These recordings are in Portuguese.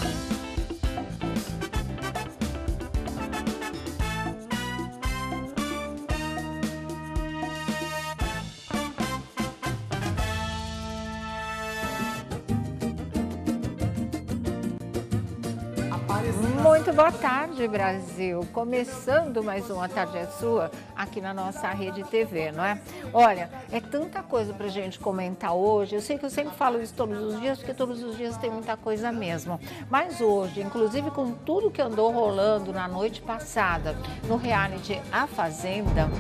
Muito boa tarde, Brasil. Começando mais uma Tarde é Sua aqui na nossa rede TV, não é? Olha, é tanta coisa pra gente comentar hoje. Eu sei que eu sempre falo isso todos os dias, porque todos os dias tem muita coisa mesmo. Mas hoje, inclusive com tudo que andou rolando na noite passada no reality A Fazenda,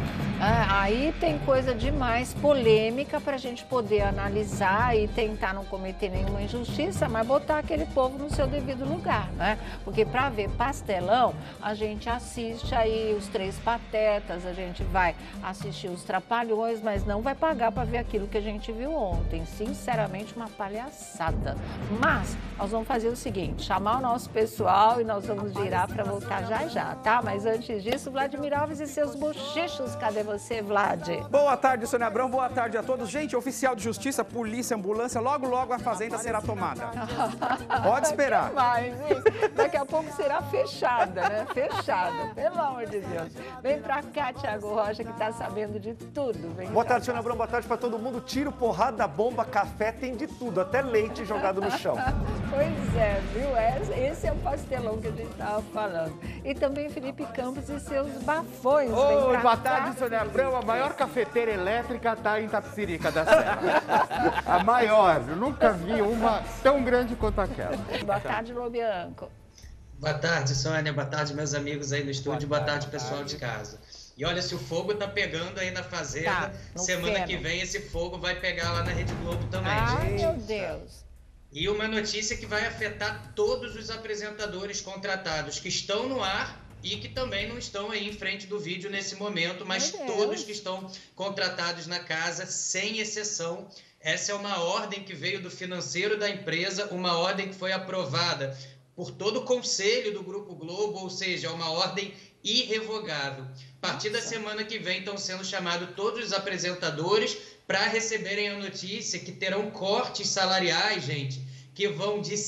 aí tem coisa demais, polêmica pra gente poder analisar e tentar não cometer nenhuma injustiça, mas botar aquele povo no seu devido lugar, né? Porque para ver pastelão, a gente assiste aí os Três Patetas, a gente vai assistir os Trapalhões, mas não vai pagar para ver aquilo que a gente viu ontem. Sinceramente, uma palhaçada. Mas nós vamos fazer o seguinte, chamar o nosso pessoal e nós vamos virar para voltar já já, tá? Mas antes disso, Vladimir Alves e seus bochichos, cadê você, Vlad? Boa tarde, Sônia Abrão, boa tarde a todos. Gente, oficial de justiça, polícia, ambulância, logo a fazenda será tomada. Pode esperar. Demais, hein? Daqui a pouco será fechada, né? Fechada, pelo amor de Deus. Vem pra cá, Thiago Rocha, que tá sabendo de tudo. Vem boa tarde, Sônia Abrão, boa tarde pra todo mundo. Tiro, porrada, bomba, café, tem de tudo, até leite jogado no chão. Pois é, viu? Esse é o pastelão que a gente tava falando. E também Felipe Campos e seus bafões. Oi, boa tarde, Sônia Abrão. A maior cafeteira elétrica tá em Tapicirica da Serra. A maior. Eu nunca vi uma tão grande quanto aquela. Boa tarde, Lobianco. Boa tarde, Sônia. Boa tarde, meus amigos aí no estúdio. Boa tarde, pessoal de casa. E olha, se o fogo tá pegando aí na fazenda, semana que vem esse fogo vai pegar lá na Rede Globo também, Ai, gente. meu Deus. E uma notícia que vai afetar todos os apresentadores contratados que estão no ar e que também não estão aí em frente do vídeo nesse momento, mas todos que estão contratados na casa, sem exceção. Essa é uma ordem que veio do financeiro da empresa, uma ordem que foi aprovada por todo o conselho do Grupo Globo, ou seja, uma ordem irrevogável. A partir da semana que vem estão sendo chamados todos os apresentadores para receberem a notícia que terão cortes salariais, gente, que vão de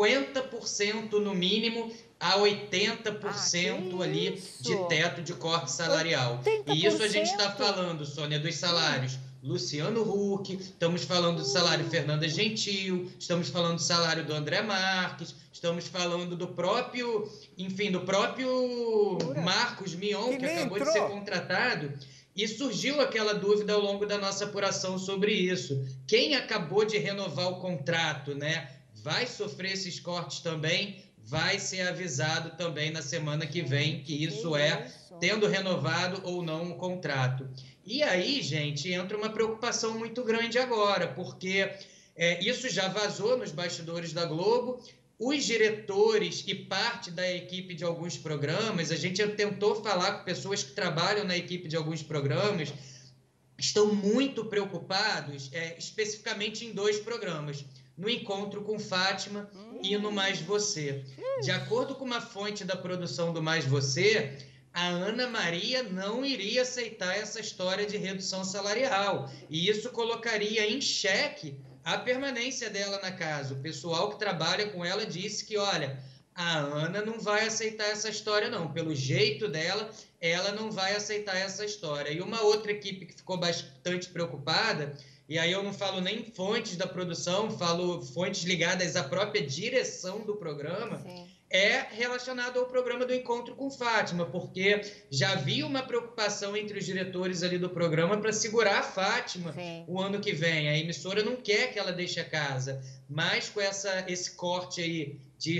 50% no mínimo a 80% ali de teto de corte salarial. 80%? E isso a gente está falando, Sônia, dos salários Luciano Huck, estamos falando do salário Fernanda Gentil, estamos falando do salário do André Marques, estamos falando do próprio, enfim, do próprio Marcos Mion, que acabou de ser contratado. E surgiu aquela dúvida ao longo da nossa apuração sobre isso. Quem acabou de renovar o contrato, né, vai sofrer esses cortes também, vai ser avisado também na semana que vem que isso é tendo renovado ou não o contrato. E aí, gente, entra uma preocupação muito grande agora, porque isso já vazou nos bastidores da Globo. Os diretores e parte da equipe de alguns programas, a gente tentou falar com pessoas que trabalham na equipe de alguns programas, estão muito preocupados, especificamente em dois programas, no Encontro com Fátima e no Mais Você. De acordo com uma fonte da produção do Mais Você, a Ana Maria não iria aceitar essa história de redução salarial. E isso colocaria em xeque a permanência dela na casa. O pessoal que trabalha com ela disse que, olha, a Ana não vai aceitar essa história não. Pelo jeito dela, ela não vai aceitar essa história. E uma outra equipe que ficou bastante preocupada, e aí eu não falo nem fontes da produção, falo fontes ligadas à própria direção do programa, é relacionado ao programa do Encontro com Fátima, porque já havia uma preocupação entre os diretores ali do programa para segurar a Fátima o ano que vem. A emissora não quer que ela deixe a casa, mas com esse corte aí de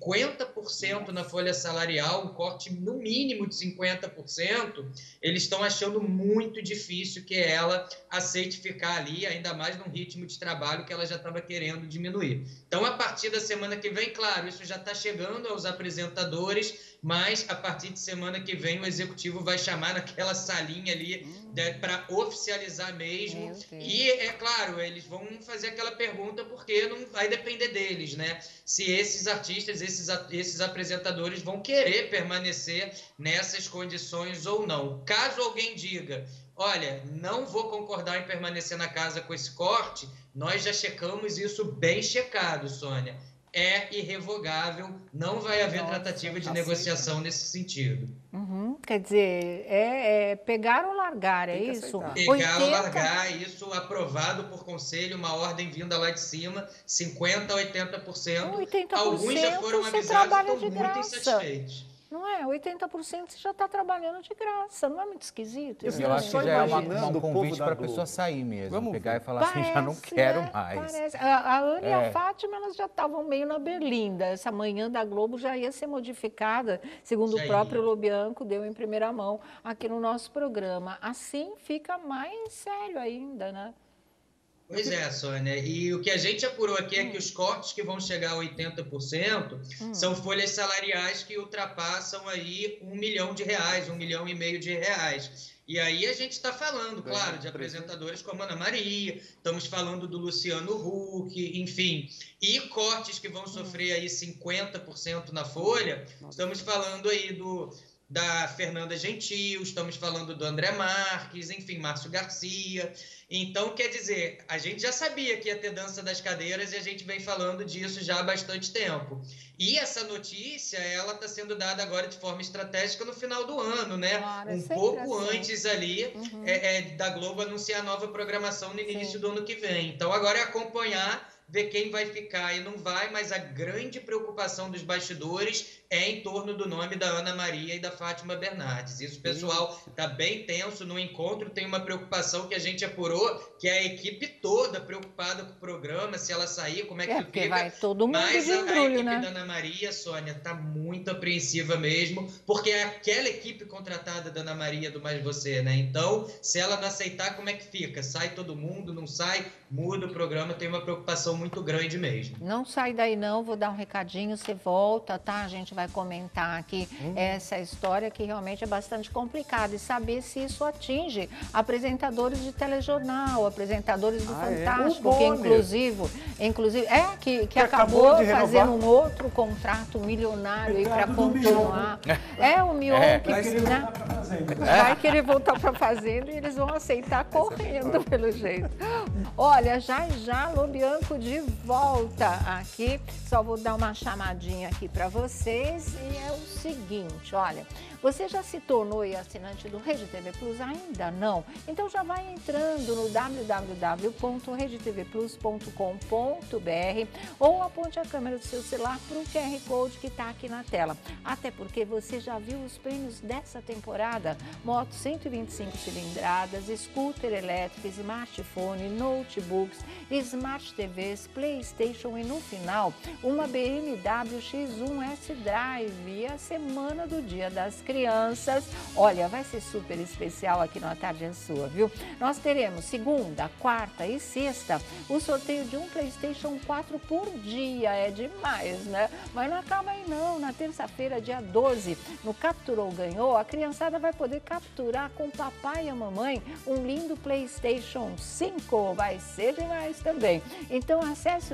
50% na folha salarial, um corte no mínimo de 50%, eles estão achando muito difícil que ela aceite ficar ali, ainda mais num ritmo de trabalho que ela já estava querendo diminuir. Então, a partir da semana que vem, claro, isso já está chegando aos apresentadores, mas a partir de semana que vem o executivo vai chamar naquela salinha ali para oficializar mesmo. E, é claro, eles vão fazer aquela pergunta porque não vai depender deles, né? Se esses artistas, esses apresentadores vão querer permanecer nessas condições ou não. Caso alguém diga, olha, não vou concordar em permanecer na casa com esse corte, nós já checamos isso bem checado, Sônia. é irrevogável, não vai haver tratativa de negociação nesse sentido. Quer dizer, pegar ou largar, é isso? Pegar ou largar, isso aprovado por conselho, uma ordem vinda lá de cima, 50% a 80%. 80% Alguns já foram avisados e estão muito insatisfeitos. Não é? 80% você já está trabalhando de graça, não é muito esquisito? Eu acho que já é um convite para a pessoa sair mesmo, pegar e falar assim, já não quero mais. Parece. A Ana e a Fátima, elas já estavam meio na berlinda. Essa manhã da Globo já ia ser modificada, segundo o próprio Lobianco deu em primeira mão aqui no nosso programa. Assim fica mais sério ainda, né? Pois é, Sônia. E o que a gente apurou aqui é que os cortes que vão chegar a 80% são folhas salariais que ultrapassam aí R$1 milhão, R$1,5 milhão de reais. E aí a gente está falando, claro, de apresentadores como Ana Maria, estamos falando do Luciano Huck, enfim. E cortes que vão sofrer aí 50% na folha, estamos falando aí da Fernanda Gentil, estamos falando do André Marques, enfim, Márcio Garcia. Então, quer dizer, a gente já sabia que ia ter dança das cadeiras e a gente vem falando disso já há bastante tempo. E essa notícia, ela está sendo dada agora de forma estratégica no final do ano, né? Claro, um pouco antes ali da Globo anunciar a nova programação no início do ano que vem. Então, agora é acompanhar, ver quem vai ficar e não vai, mas a grande preocupação dos bastidores é em torno do nome da Ana Maria e da Fátima Bernardes. Isso, pessoal, está bem tenso. No encontro tem uma preocupação que a gente apurou, que é a equipe toda preocupada com o programa, se ela sair, como é que fica. Vai todo mundo mas de embrulho, a equipe né? da Ana Maria, Sônia, está muito apreensiva mesmo, porque é aquela equipe contratada da Ana Maria do Mais Você, né? Então, se ela não aceitar, como é que fica? Sai todo mundo, não sai? Muda o programa, tem uma preocupação muito grande mesmo. Não sai daí não, vou dar um recadinho, você volta, tá? A gente vai comentar aqui essa história que realmente é bastante complicada e saber se isso atinge apresentadores de telejornal, apresentadores do Fantástico, que inclusive que acabou fazendo um outro contrato milionário aí para continuar. O Mion, né? Vai querer voltar para a Fazenda e eles vão aceitar correndo, pelo jeito. Olha, já Lobianco de volta aqui, só vou dar uma chamadinha aqui para vocês e é o seguinte, olha, você já se tornou assinante do Rede TV Plus? Ainda não? Então já vai entrando no www.redetvplus.com.br ou aponte a câmera do seu celular para o QR Code que está aqui na tela. Até porque você já viu os prêmios dessa temporada? Moto 125 cilindradas, scooter elétrico, smartphone, notebooks, smart TVs, PlayStation e no final uma BMW X1 S-Drive e a semana do Dia das Crianças. Olha, vai ser super especial aqui no A Tarde é Sua, viu? Nós teremos segunda, quarta e sexta o sorteio de um PlayStation 4 por dia. É demais, né? Mas não acaba aí não. Na terça-feira, dia 12, no Capturou Ganhou, a criançada vai poder capturar com o papai e a mamãe um lindo PlayStation 5. Vai ser demais também. Então acesse o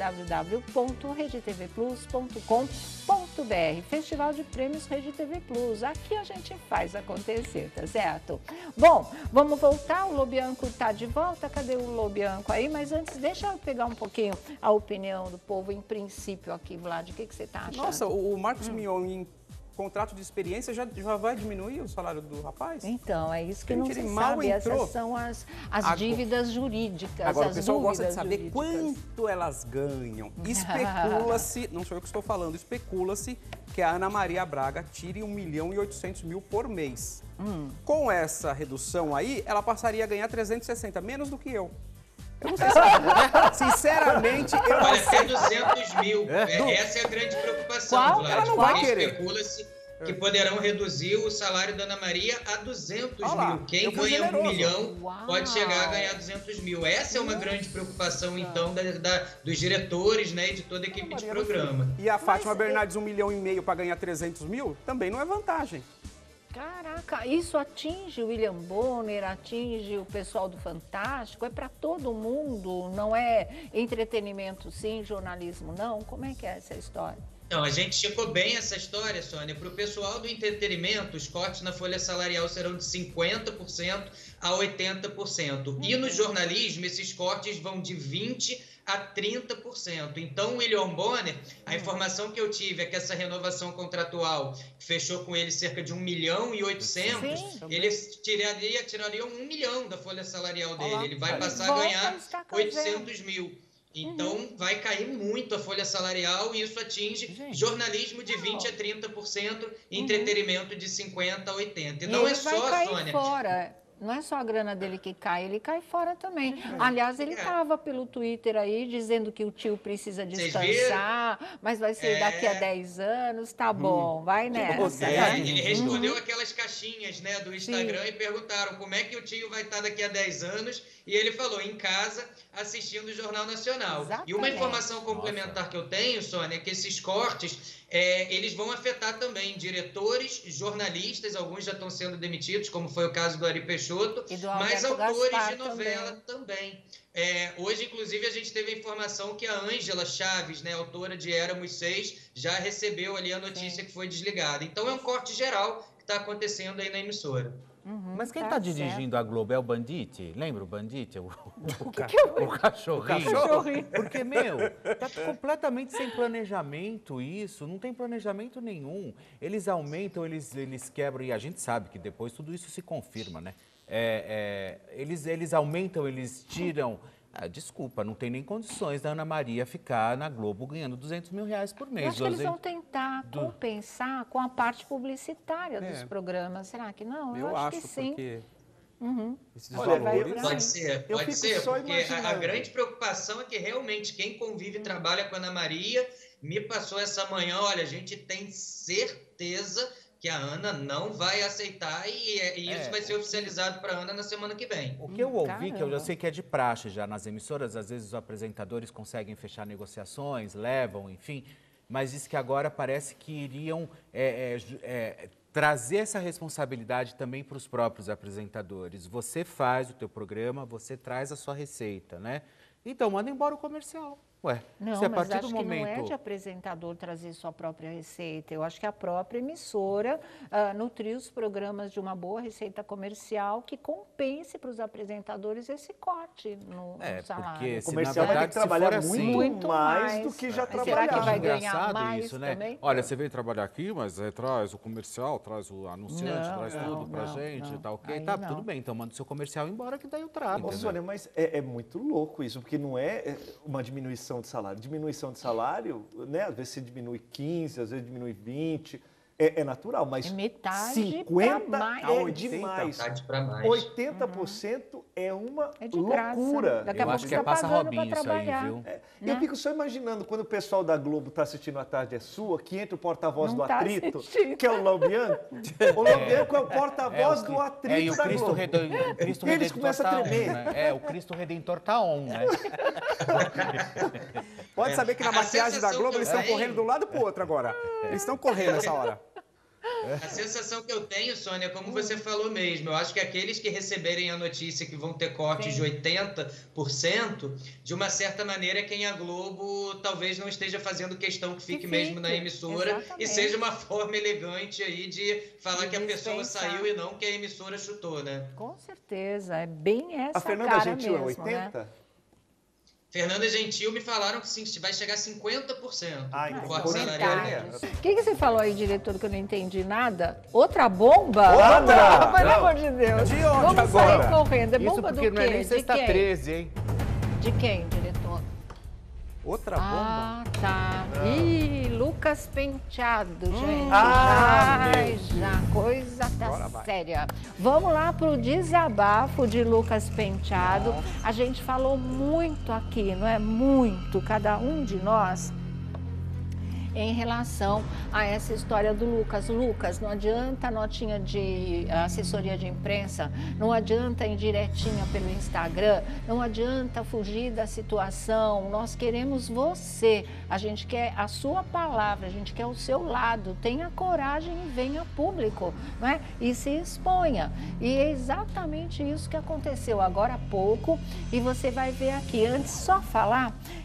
www.redetvplus.com.br. Festival de Prêmios Rede TV Plus. Aqui a gente faz acontecer, tá certo? Bom, vamos voltar. O Lobianco tá de volta. Cadê o Lobianco aí? Mas antes, deixa eu pegar um pouquinho a opinião do povo em princípio aqui, Vlad. O que você tá achando? Nossa, o Marcos Mion em contrato de experiência já vai diminuir o salário do rapaz? Então, é isso que não se sabe. Essas são as dívidas jurídicas. Agora, o pessoal gosta de saber quanto elas ganham. Especula-se, não sou eu que estou falando, especula-se que a Ana Maria Braga tire R$1.800.000 por mês. Com essa redução aí, ela passaria a ganhar 360, menos do que eu. Eu não sei se... Sinceramente, eu não sei. Olha, até 200 mil. Essa é a grande preocupação, Vlad. Ela não vai querer. Especula-se que poderão reduzir o salário da Ana Maria a 200 mil. Quem ganha R$1 milhão pode chegar a ganhar 200 mil. Essa é uma grande preocupação, então, dos diretores, né, e de toda a equipe de programa. E a Fátima Bernardes, R$1,5 milhão para ganhar 300 mil, também não é vantagem. Caraca, isso atinge o William Bonner, atinge o pessoal do Fantástico, é para todo mundo, não é entretenimento sim, jornalismo não? Como é que é essa história? Então, a gente checou bem essa história, Sônia. Para o pessoal do entretenimento, os cortes na folha salarial serão de 50% a 80%. E no jornalismo, esses cortes vão de 20% a 30%. Então, o William Bonner, a informação que eu tive é que essa renovação contratual fechou com ele cerca de 1.800.000, ele tiraria 1 milhão da folha salarial dele. Ele vai passar a ganhar 800 mil. Então, vai cair muito a folha salarial e isso atinge jornalismo de 20% a 30%, entretenimento de 50% a 80%. E não é só, Sônia... Fora. Não é só a grana dele que cai, ele cai fora também. Aliás, ele estava pelo Twitter aí dizendo que o tio precisa descansar, mas vai ser daqui a 10 anos, tá bom, vai nessa. Ele respondeu aquelas caixinhas, né, do Instagram e perguntaram como é que o tio vai estar daqui a 10 anos e ele falou, em casa, assistindo o Jornal Nacional. Exatamente. E uma informação complementar que eu tenho, Sônia, é que esses cortes... eles vão afetar também diretores, jornalistas, alguns já estão sendo demitidos, como foi o caso do Ari Peixoto, mas autores de novela também. Hoje, inclusive, a gente teve a informação que a Ângela Chaves, né, autora de Éramos 6, já recebeu ali a notícia que foi desligada. Então, é um corte geral que está acontecendo aí na emissora. Mas quem está dirigindo a Globo é o Bandite? Lembra o Bandite? O cachorrinho. Porque, tá completamente sem planejamento isso, não tem planejamento nenhum. Eles aumentam, eles quebram, e a gente sabe que depois tudo isso se confirma, né? Eles aumentam, eles tiram... desculpa, não tem nem condições da Ana Maria ficar na Globo ganhando 200 mil reais por mês. Eu acho que eles vão tentar compensar com a parte publicitária dos programas. Será que não? Eu acho que sim. Porque... esses valores... Pode ser, porque a grande preocupação é que realmente quem convive e trabalha com a Ana Maria me passou essa manhã, olha, a gente tem certeza que a Ana não vai aceitar e isso vai ser oficializado para a Ana na semana que vem. O que eu ouvi, que eu já sei que é de praxe já nas emissoras, às vezes os apresentadores conseguem fechar negociações, levam, enfim, mas diz que agora parece que iriam trazer essa responsabilidade também para os próprios apresentadores. Você faz o teu programa, você traz a sua receita, né? Então, manda embora o comercial. Não, se a mas partir acho do que momento... não é de apresentador trazer sua própria receita. Eu acho que a própria emissora nutrir os programas de uma boa receita comercial que compense para os apresentadores esse corte no salário. Porque o comercial vai ter que trabalhar muito mais do que já trabalhava. Será que vai ganhar mais isso, né? também? Olha, você veio trabalhar aqui, mas traz o comercial, traz o anunciante, traz tudo pra gente, tá ok? Tá, tudo bem, então manda o seu comercial embora que daí eu trago. Sônia, mas é muito louco isso, porque não é uma diminuição de salário. Diminuição de salário, né? Às vezes você diminui 15, às vezes diminui 20, é natural, mas metade 50 mais. é demais. 80% é uma loucura. Daqui a eu acho que passa Robinho isso aí, viu? Eu fico só imaginando quando o pessoal da Globo está assistindo A Tarde é Sua, que entra o porta-voz do Atrito, que é o Lambianco. O Lambianco é o porta-voz do Atrito da Globo. Eles começam a tremer. O Cristo Redentor tá on, né? Pode saber que na maquiagem da Globo eles estão correndo de um lado para o outro agora. Eles estão correndo nessa hora. A sensação que eu tenho, Sônia, como você falou mesmo, eu acho que aqueles que receberem a notícia que vão ter cortes de 80%, de uma certa maneira é quem a Globo talvez não esteja fazendo questão que fique mesmo na emissora e seja uma forma elegante aí de falar que a pessoa saiu e não que a emissora chutou, né? Com certeza, é bem essa a Fernanda cara Gentil mesmo, é 80%? Né? Fernanda Gentil me falaram que sim, vai chegar a 50% do corte salarial. O que você falou aí, diretor, que eu não entendi nada? Outra bomba? Outra! Pelo amor de Deus. De onde Vamos agora? sair correndo. É Isso bomba do porque quê? não é nem sexta 13, hein? De quem, diretor? Outra bomba? Ah, tá. Ih, Lucas Penteado, gente. Já, coisa tá séria. Vamos lá pro desabafo de Lucas Penteado. A gente falou muito aqui, não é? Muito, cada um de nós, em relação a essa história do Lucas. Lucas, não adianta notinha de assessoria de imprensa, não adianta indiretinha pelo Instagram, não adianta fugir da situação. Nós queremos você, a gente quer a sua palavra, a gente quer o seu lado. Tenha coragem e venha a público, não é? E se exponha. E é exatamente isso que aconteceu agora há pouco e você vai ver aqui. Antes, só falar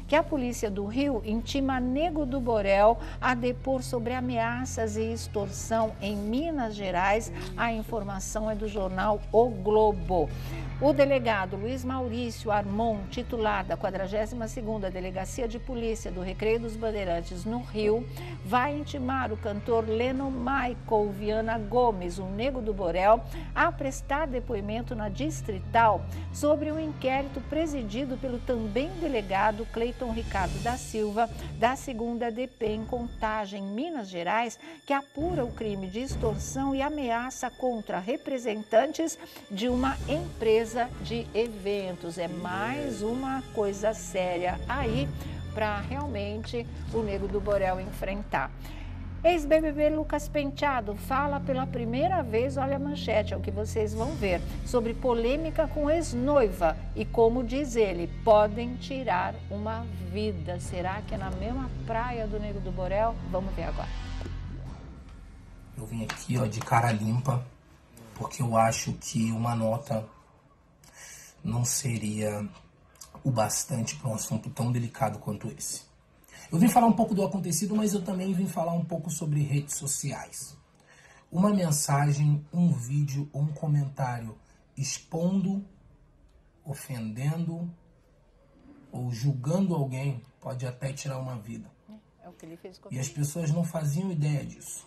que a polícia do Rio intima Nego do Borel a depor sobre ameaças e extorsão em Minas Gerais. A informação é do jornal O Globo. O delegado Luiz Maurício Armon, titular da 42ª Delegacia de Polícia do Recreio dos Bandeirantes no Rio, vai intimar o cantor Leno Michael Viana Gomes, o Nego do Borel, a prestar depoimento na Distrital sobre um inquérito presidido pelo também delegado Cleiton Ricardo da Silva, da 2ª DP em Contagem, Minas Gerais, que apura o crime de extorsão e ameaça contra representantes de uma empresa de eventos. É mais uma coisa séria aí para realmente o Nego do Borel enfrentar. Ex-BBB Lucas Penteado fala pela primeira vez, olha a manchete, é o que vocês vão ver, sobre polêmica com ex-noiva e como diz ele, podem tirar uma vida. Será que é na mesma praia do Nego do Borel? Vamos ver agora. Eu vim aqui, ó, de cara limpa, porque eu acho que uma nota não seria o bastante para um assunto tão delicado quanto esse. Eu vim falar um pouco do acontecido, mas eu também vim falar um pouco sobre redes sociais. Uma mensagem, um vídeo ou um comentário expondo, ofendendo ou julgando alguém pode até tirar uma vida. É o que ele fez com e as pessoas não faziam ideia disso.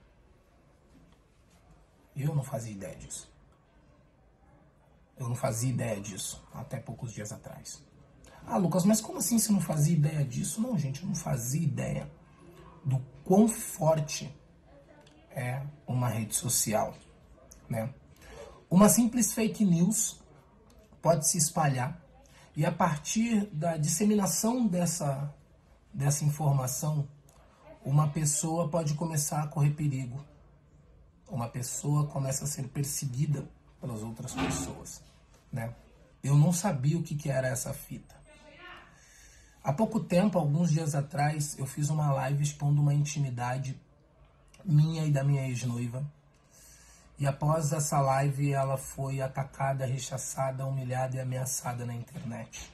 Eu não fazia ideia disso. Eu não fazia ideia disso até poucos dias atrás. Ah, Lucas, mas como assim você não fazia ideia disso? Não, gente, eu não fazia ideia do quão forte é uma rede social, né? Uma simples fake news pode se espalhar e a partir da disseminação dessa informação, uma pessoa pode começar a correr perigo. Uma pessoa começa a ser perseguida pelas outras pessoas, né? Eu não sabia o que era essa fita. Há pouco tempo, alguns dias atrás, eu fiz uma live expondo uma intimidade minha e da minha ex-noiva. E após essa live, ela foi atacada, rechaçada, humilhada e ameaçada na internet.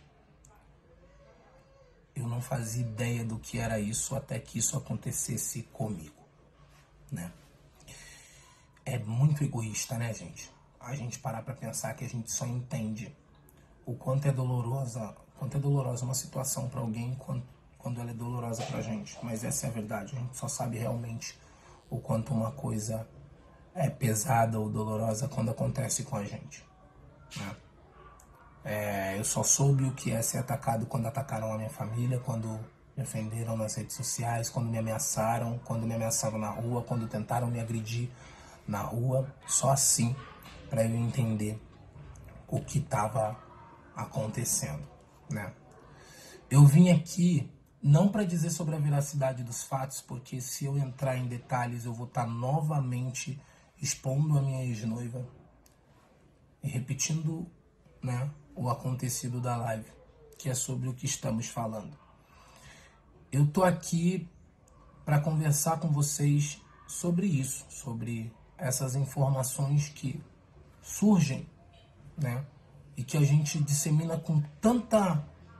Eu não fazia ideia do que era isso até que isso acontecesse comigo, né? É muito egoísta, né, gente? A gente parar pra pensar que a gente só entende o quanto é dolorosa uma situação pra alguém quando ela é dolorosa pra gente. Mas essa é a verdade, a gente só sabe realmente o quanto uma coisa é pesada ou dolorosa quando acontece com a gente, né? Eu só soube o que é ser atacado quando atacaram a minha família, quando me ofenderam nas redes sociais, quando me ameaçaram na rua, quando tentaram me agredir na rua. Só assim para eu entender o que estava acontecendo, né? Eu vim aqui não para dizer sobre a veracidade dos fatos, porque se eu entrar em detalhes eu vou estar novamente expondo a minha ex-noiva e repetindo, né, o acontecido da live, que é sobre o que estamos falando. Eu tô aqui para conversar com vocês sobre isso, sobre essas informações que surgem, né, e que a gente dissemina com tanta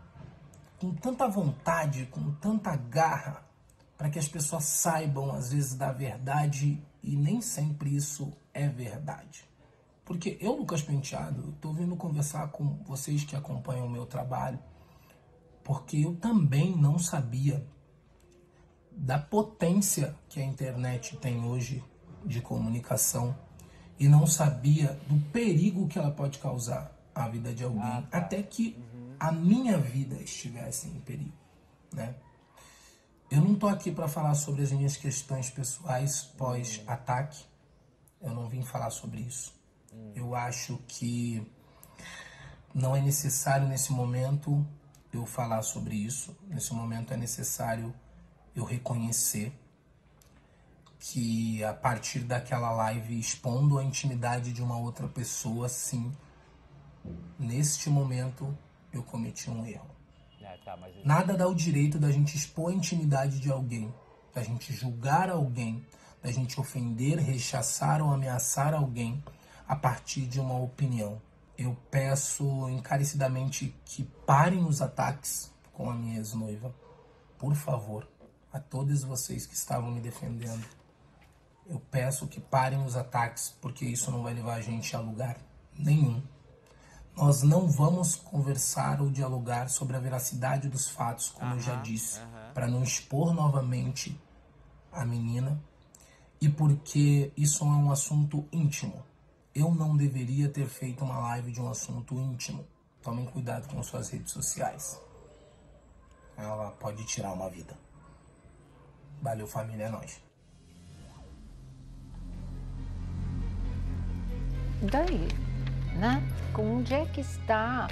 vontade, com tanta garra, para que as pessoas saibam, às vezes, da verdade, e nem sempre isso é verdade. Porque eu, Lucas Penteado, estou vindo conversar com vocês que acompanham o meu trabalho, porque eu também não sabia da potência que a internet tem hoje de comunicação e não sabia do perigo que ela pode causar à vida de alguém, até que a minha vida estivesse em perigo, né? Eu não tô aqui para falar sobre as minhas questões pessoais pós-ataque. Eu não vim falar sobre isso. Eu acho que não é necessário nesse momento eu falar sobre isso. Nesse momento é necessário eu reconhecer que a partir daquela live expondo a intimidade de uma outra pessoa, sim, neste momento eu cometi um erro. Nada dá o direito da gente expor a intimidade de alguém, da gente julgar alguém, da gente ofender, rechaçar ou ameaçar alguém a partir de uma opinião. Eu peço encarecidamente que parem os ataques com a minha ex-noiva. Por favor, a todos vocês que estavam me defendendo, eu peço que parem os ataques, porque isso não vai levar a gente a lugar nenhum. Nós não vamos conversar ou dialogar sobre a veracidade dos fatos, como eu já disse, para não expor novamente a menina e porque isso é um assunto íntimo. Eu não deveria ter feito uma live de um assunto íntimo. Tomem cuidado com suas redes sociais. Ela pode tirar uma vida. Valeu, família, é nóis. Daí, né? Onde é que está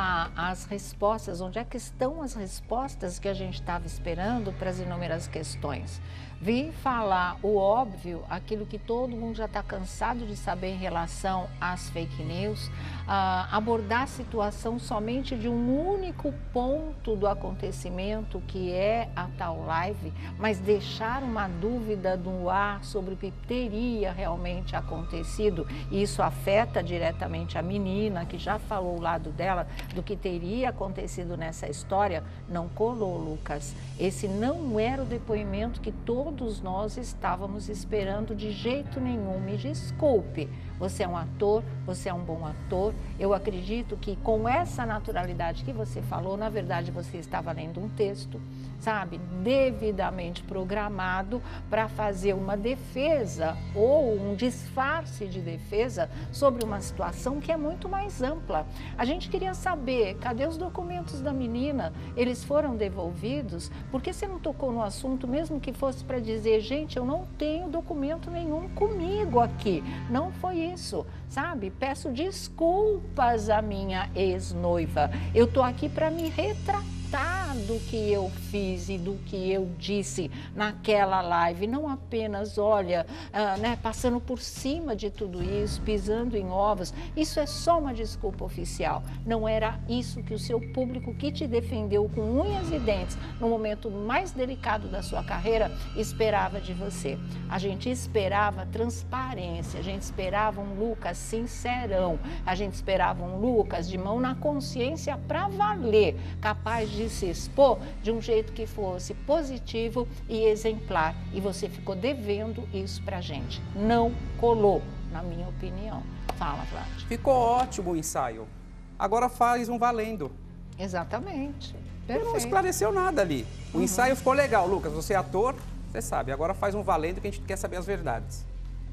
as respostas? Onde é que estão as respostas que a gente estava esperando para as inúmeras questões? Vim falar o óbvio, aquilo que todo mundo já está cansado de saber em relação às fake news, abordar a situação somente de um único ponto do acontecimento, que é a tal live, mas deixar uma dúvida no ar sobre o que teria realmente acontecido. E isso afeta diretamente a menina, que já falou o lado dela do que teria acontecido nessa história. Não colou, Lucas. Esse não era o depoimento que todos nós estávamos esperando de jeito nenhum. Me desculpe, você é um ator, você é um bom ator. Eu acredito que com essa naturalidade que você falou, na verdade você estava lendo um texto, sabe, devidamente programado para fazer uma defesa ou um disfarce de defesa sobre uma situação que é muito mais ampla. A gente queria saber, cadê os documentos da menina? Eles foram devolvidos? Por que você não tocou no assunto, mesmo que fosse para dizer, gente, eu não tenho documento nenhum comigo aqui. Não foi isso, sabe? Peço desculpas à minha ex-noiva. Eu tô aqui para me retratar do que eu fiz e do que eu disse naquela live, não apenas, olha, né, passando por cima de tudo isso, pisando em ovos. Isso é só uma desculpa oficial. Não era isso que o seu público, que te defendeu com unhas e dentes no momento mais delicado da sua carreira, esperava de você. A gente esperava transparência, a gente esperava um Lucas sincerão, a gente esperava um Lucas de mão na consciência para valer, capaz de se expor de um jeito que fosse positivo e exemplar. E você ficou devendo isso pra gente. Não colou, na minha opinião. Fala, Vlad. Ficou ótimo o ensaio. Agora faz um valendo. Exatamente. Perfeito. Não esclareceu nada ali. O ensaio ficou legal, Lucas. Você é ator, você sabe. Agora faz um valendo que a gente quer saber as verdades.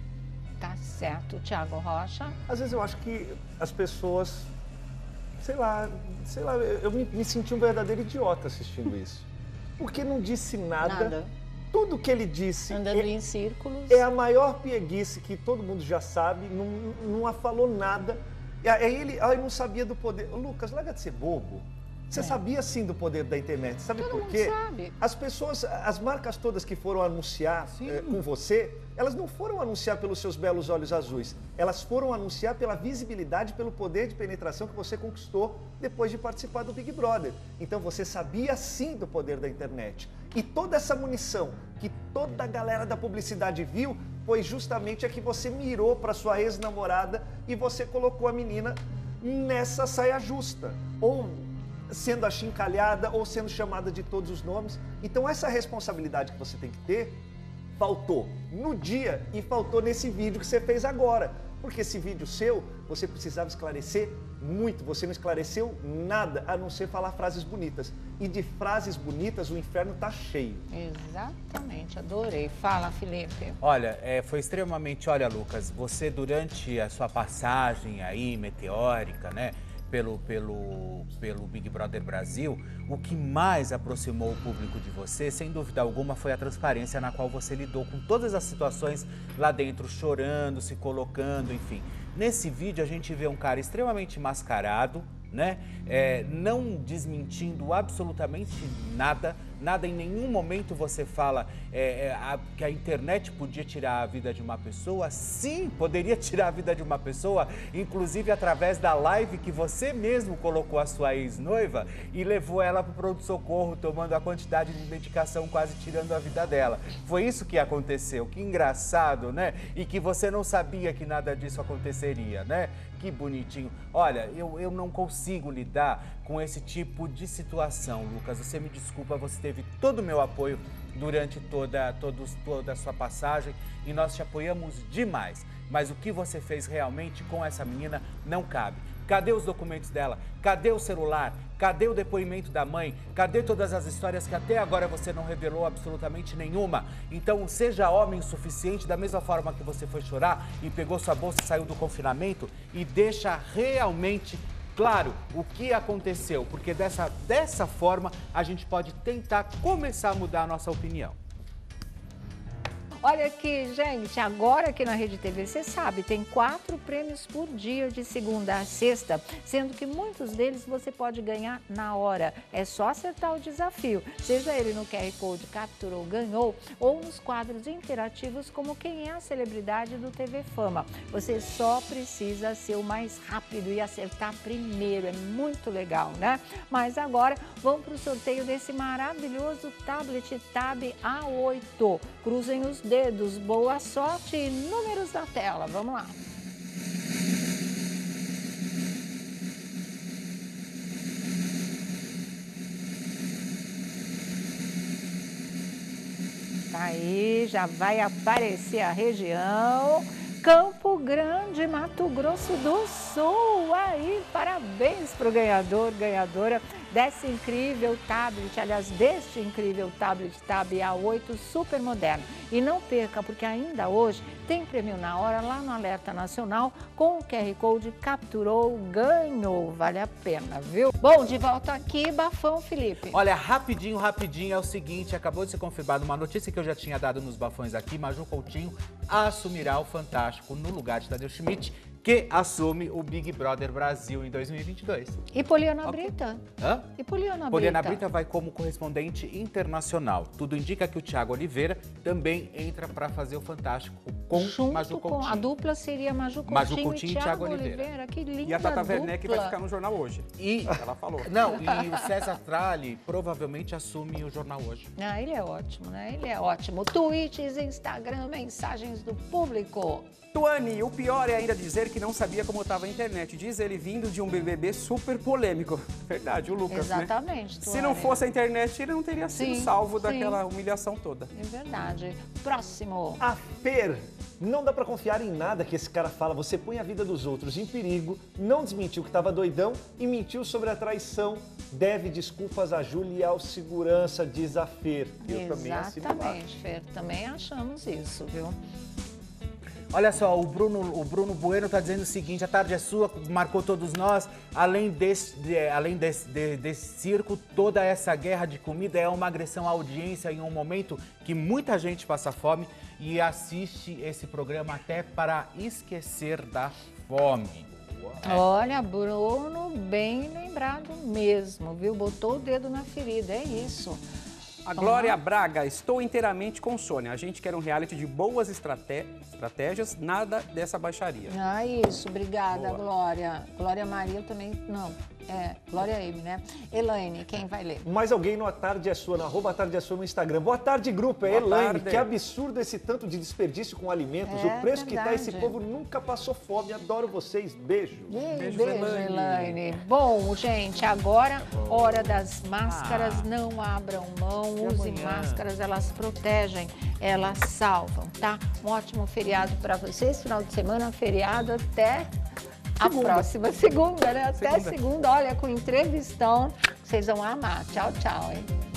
Tá certo, Thiago Rocha. Às vezes eu acho que as pessoas... Sei lá, eu me senti um verdadeiro idiota assistindo isso. Porque não disse nada. Tudo que ele disse... Andando em círculos. É a maior pieguice que todo mundo já sabe, não falou nada. Aí ele não sabia do poder. Lucas, larga de ser bobo. Você sabia sim do poder da internet. Sabe por quê? Sabe. As pessoas, as marcas todas que foram anunciar com você, elas não foram anunciar pelos seus belos olhos azuis. Elas foram anunciar pela visibilidade, pelo poder de penetração que você conquistou depois de participar do Big Brother. Então você sabia sim do poder da internet. E toda essa munição que toda a galera da publicidade viu foi justamente a que você mirou para sua ex-namorada e você colocou a menina nessa saia justa. Ou sendo achincalhada ou sendo chamada de todos os nomes. Então essa responsabilidade que você tem que ter, faltou no dia e faltou nesse vídeo que você fez agora. Porque esse vídeo seu, você precisava esclarecer muito. Você não esclareceu nada, a não ser falar frases bonitas. E de frases bonitas o inferno tá cheio. Exatamente, adorei. Fala, Felipe. Olha, foi extremamente... Olha, Lucas, você durante a sua passagem aí, meteórica, né? Pelo Big Brother Brasil, o que mais aproximou o público de você, sem dúvida alguma, foi a transparência na qual você lidou com todas as situações lá dentro, chorando, se colocando, enfim. Nesse vídeo a gente vê um cara extremamente mascarado, né? Não desmentindo absolutamente nada, Nada, em nenhum momento você fala que a internet podia tirar a vida de uma pessoa. Sim, poderia tirar a vida de uma pessoa, inclusive através da live que você mesmo colocou a sua ex-noiva e levou ela para o pronto-socorro, tomando a quantidade de medicação, quase tirando a vida dela. Foi isso que aconteceu. Que engraçado, né? E que você não sabia que nada disso aconteceria, né? Que bonitinho. Olha, eu não consigo lidar com esse tipo de situação, Lucas. Você me desculpa, você teve todo o meu apoio durante toda a sua passagem e nós te apoiamos demais. Mas o que você fez realmente com essa menina não cabe. Cadê os documentos dela? Cadê o celular? Cadê o depoimento da mãe? Cadê todas as histórias que até agora você não revelou absolutamente nenhuma? Então seja homem o suficiente, da mesma forma que você foi chorar e pegou sua bolsa e saiu do confinamento, e deixa realmente claro o que aconteceu, porque dessa forma a gente pode tentar começar a mudar a nossa opinião. Olha aqui, gente, agora aqui na Rede TV, você sabe, tem 4 prêmios por dia de segunda a sexta, sendo que muitos deles você pode ganhar na hora. É só acertar o desafio, seja ele no QR Code Capturou, Ganhou, ou nos quadros interativos como Quem é a Celebridade do TV Fama. Você só precisa ser o mais rápido e acertar primeiro, é muito legal, né? Mas agora, vamos para o sorteio desse maravilhoso tablet Tab A8. Cruzem os dedos, boa sorte e números na tela. Vamos lá. Tá aí, já vai aparecer a região. Campo Grande, Mato Grosso do Sul. Aí, parabéns para o ganhador, ganhadora desse incrível tablet, aliás, deste incrível tablet Tab A8 super moderno. E não perca, porque ainda hoje tem prêmio na hora lá no Alerta Nacional com o QR Code Capturou, Ganhou. Vale a pena, viu? Bom, de volta aqui, Bafão, Felipe. Olha, rapidinho, é o seguinte, acabou de ser confirmada uma notícia que eu já tinha dado nos bafões aqui, Maju Coutinho assumirá o Fantástico no lugar de Tadeu Schmidt, que assume o Big Brother Brasil em 2022. E Poliana Brita? Hã? E Poliana Poliana Brita vai como correspondente internacional. Tudo indica que o Thiago Oliveira também entra para fazer o Fantástico com Maju Coutinho. A dupla seria Maju Coutinho e Thiago Oliveira. Que linda. E a Tata Werneck vai ficar no jornal hoje. E ela falou. Não, e o César Tralli provavelmente assume o jornal hoje. Ah, ele é ótimo, né? Ele é ótimo. Tweets, Instagram, mensagens do público. Tuane, o pior é ainda dizer que não sabia como estava a internet. Diz ele vindo de um BBB super polêmico. Verdade, o Lucas, exatamente, né? Se não fosse a internet, ele não teria sido salvo daquela humilhação toda. É verdade. Próximo. A Fer. Não dá pra confiar em nada que esse cara fala. Você põe a vida dos outros em perigo, não desmentiu que estava doidão e mentiu sobre a traição. Deve desculpas a Júlia e ao segurança, diz a Fer. Eu também assino lá. Exatamente, Fer. Também achamos isso, viu? Olha só, o Bruno Bueno está dizendo o seguinte: a tarde é sua, marcou todos nós. Além desse circo, toda essa guerra de comida é uma agressão à audiência em um momento que muita gente passa fome e assiste esse programa até para esquecer da fome. Olha, Bruno, bem lembrado mesmo, viu? Botou o dedo na ferida, é isso. A Glória Braga, estou inteiramente com Sônia. A gente quer um reality de boas estratégias, nada dessa baixaria. Ah, isso, obrigada, boa. Glória. Glória Maria, eu também, não, Glória M, né? Elaine, quem vai ler? Mais alguém no A Tarde é Sua, no @A Tarde é Sua no Instagram. Boa tarde, grupo, é Elaine. Que absurdo esse tanto de desperdício com alimentos. O preço que tá, esse povo nunca passou fome. Adoro vocês, beijo. Beijo, Elaine. Bom, gente, agora, hora das máscaras, não abram mão. Use máscaras, elas protegem, elas salvam, tá? Um ótimo feriado para vocês, final de semana, feriado até a próxima segunda, né? Até segunda, olha, com entrevistão, vocês vão amar. Tchau, tchau, hein?